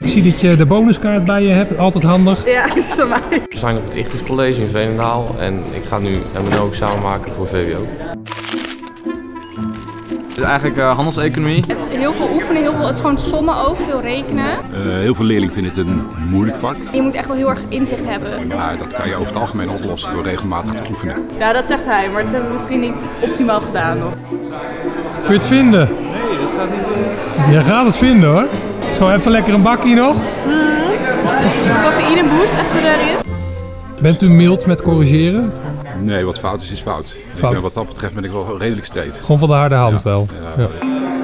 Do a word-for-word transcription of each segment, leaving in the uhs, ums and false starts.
Ik zie dat je de bonuskaart bij je hebt, altijd handig. Ja, dat is aan mij. We zijn op het Ichthus College in Veenendaal en ik ga nu M en O-examen maken voor V W O. Het is eigenlijk uh, handelseconomie. Het is heel veel oefenen, heel veel, het is gewoon sommen ook, veel rekenen. Uh, heel veel leerlingen vinden het een moeilijk vak. Je moet echt wel heel erg inzicht hebben. Maar dat kan je over het algemeen oplossen door regelmatig te oefenen. Ja, dat zegt hij, maar dat hebben we misschien niet optimaal gedaan nog. Kun je het vinden? Nee, dat gaat niet. Je gaat het vinden hoor. Zo even lekker een bakje nog. Mm. Cafeïne boost even erin. Bent u mild met corrigeren? Nee, wat fout is, is fout. fout. Ik ben, wat dat betreft ben ik wel redelijk streed. Gewoon van de harde hand ja. wel. Ja, ja.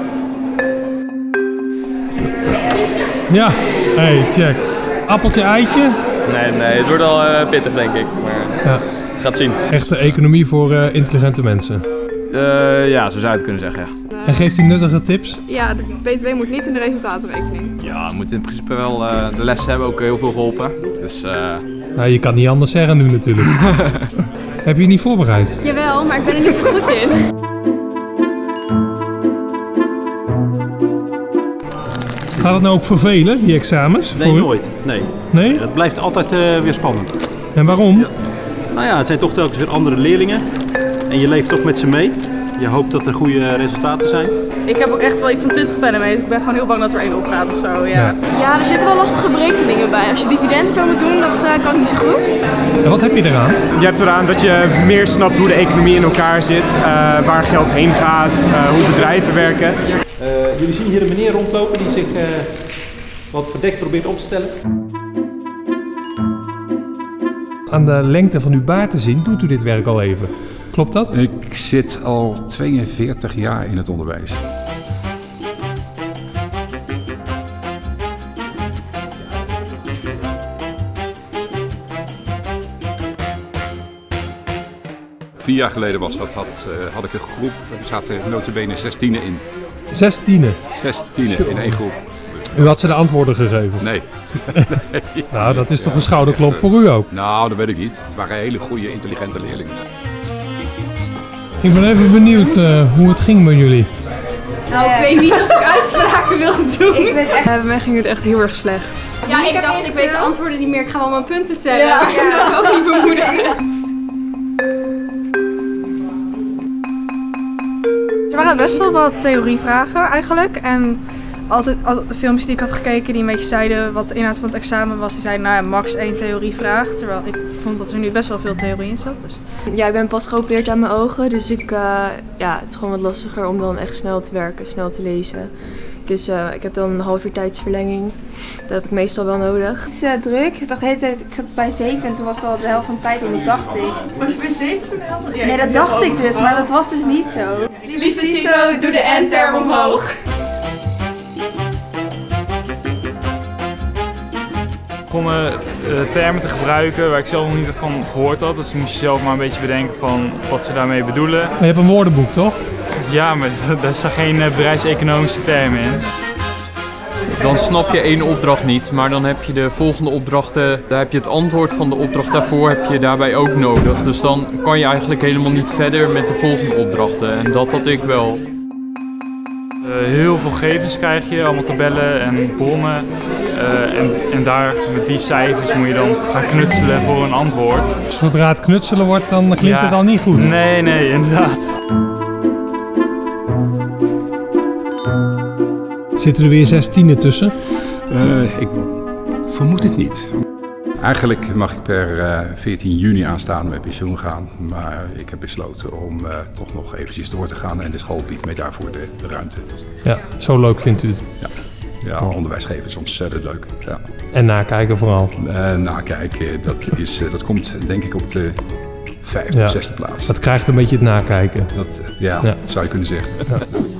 ja. Hey, check. Appeltje, eitje? Nee, nee, het wordt al uh, pittig denk ik. Maar ja. Gaat zien. Echte economie voor uh, intelligente mensen. Uh, ja, zo zou je het kunnen zeggen, ja. En geeft u nuttige tips? Ja, de B T W moet niet in de resultatenrekening. Ja, we moeten in principe wel, uh, de lessen hebben ook heel veel geholpen. Dus, uh... nou, je kan niet anders zeggen nu natuurlijk. Heb je je niet voorbereid? Jawel, maar ik ben er niet zo goed in. Gaat het nou ook vervelen, die examens? Nee, nooit. Nee. Nee? Het blijft altijd uh, weer spannend. En waarom? Ja. Nou ja, het zijn toch telkens weer andere leerlingen. En je leeft toch met ze mee. Je hoopt dat er goede resultaten zijn. Ik heb ook echt wel iets van twintig pennen mee. Ik ben gewoon heel bang dat er één opgaat of zo. Ja. Ja. ja, er zitten wel lastige berekeningen bij. Als je dividenden zo moet doen, dat uh, kan ik niet zo goed. En wat heb je eraan? Je hebt eraan dat je meer snapt hoe de economie in elkaar zit, uh, waar geld heen gaat, uh, hoe bedrijven werken. Uh, jullie zien hier een meneer rondlopen die zich uh, wat verdekt probeert op te stellen. Aan de lengte van uw baard te zien, doet u dit werk al even. Klopt dat? Ik zit al tweeënveertig jaar in het onderwijs. Vier jaar geleden was dat, had, uh, had ik een groep, er zaten nota bene zes tienen in. Zes tienen? Zes tienen in één groep. U had ze de antwoorden gegeven? Nee. nee. Nou, dat is toch een schouderklop voor u ook? Nou, dat weet ik niet. Het waren hele goede, intelligente leerlingen. Ik ben even benieuwd uh, hoe het ging met jullie. Nou, ik weet niet of ik uitspraken wil doen. Ik weet echt... Bij mij ging het echt heel erg slecht. Ja, ik dacht, ik weet de antwoorden niet meer. Ik ga wel mijn punten tellen. Ja. Maar dat was ook niet bemoedigend. Er waren best wel wat theorievragen eigenlijk. En altijd, altijd de filmpjes die ik had gekeken die een beetje zeiden wat de inhoud van het examen was, die zeiden nou ja, max één theorievraag. Terwijl ik vond dat er nu best wel veel theorie in zat. Dus. Ja, ik ben pas geopereerd aan mijn ogen, dus ik, uh, ja, het is gewoon wat lastiger om dan echt snel te werken, snel te lezen. Dus uh, ik heb dan een half uur tijdsverlenging. Dat heb ik meestal wel nodig. Het is uh, druk. Ik dacht de hele tijd, ik zat bij zeven en toen was het al de helft van de tijd om, dat dacht ik. Was je bij zeven toen de helft? Ja, nee, dat dacht ik dus, maar dat was dus niet zo. Licito, doe de N-term omhoog. Begonnen uh, termen te gebruiken waar ik zelf nog niet van gehoord had. Dus moest je zelf maar een beetje bedenken van wat ze daarmee bedoelen. Maar je hebt een woordenboek, toch? Ja, maar daar staan geen uh, bedrijfseconomische termen in. Dan snap je één opdracht niet, maar dan heb je de volgende opdrachten, daar heb je het antwoord van de opdracht daarvoor heb je daarbij ook nodig. Dus dan kan je eigenlijk helemaal niet verder met de volgende opdrachten en dat had ik wel. Uh, heel veel gegevens krijg je, allemaal tabellen en bronnen. Uh, en, en daar met die cijfers moet je dan gaan knutselen voor een antwoord. Zodra het knutselen wordt, dan klinkt ja, het al niet goed. Nee, nee, inderdaad. Zitten er weer zes tienen tussen? Uh, ik vermoed het niet. Eigenlijk mag ik per uh, veertien juni aanstaan met pensioen gaan, maar ik heb besloten om uh, toch nog eventjes door te gaan en de school biedt mij daarvoor de, de ruimte. Ja, zo leuk vindt u het? Ja, ja oh. Onderwijs geven is ontzettend leuk. Ja. En nakijken vooral? Uh, nakijken, dat, is, uh, dat komt denk ik op de vijfde ja. of zesde plaats. Dat krijgt een beetje het nakijken. Dat, ja, ja, zou je kunnen zeggen. Ja.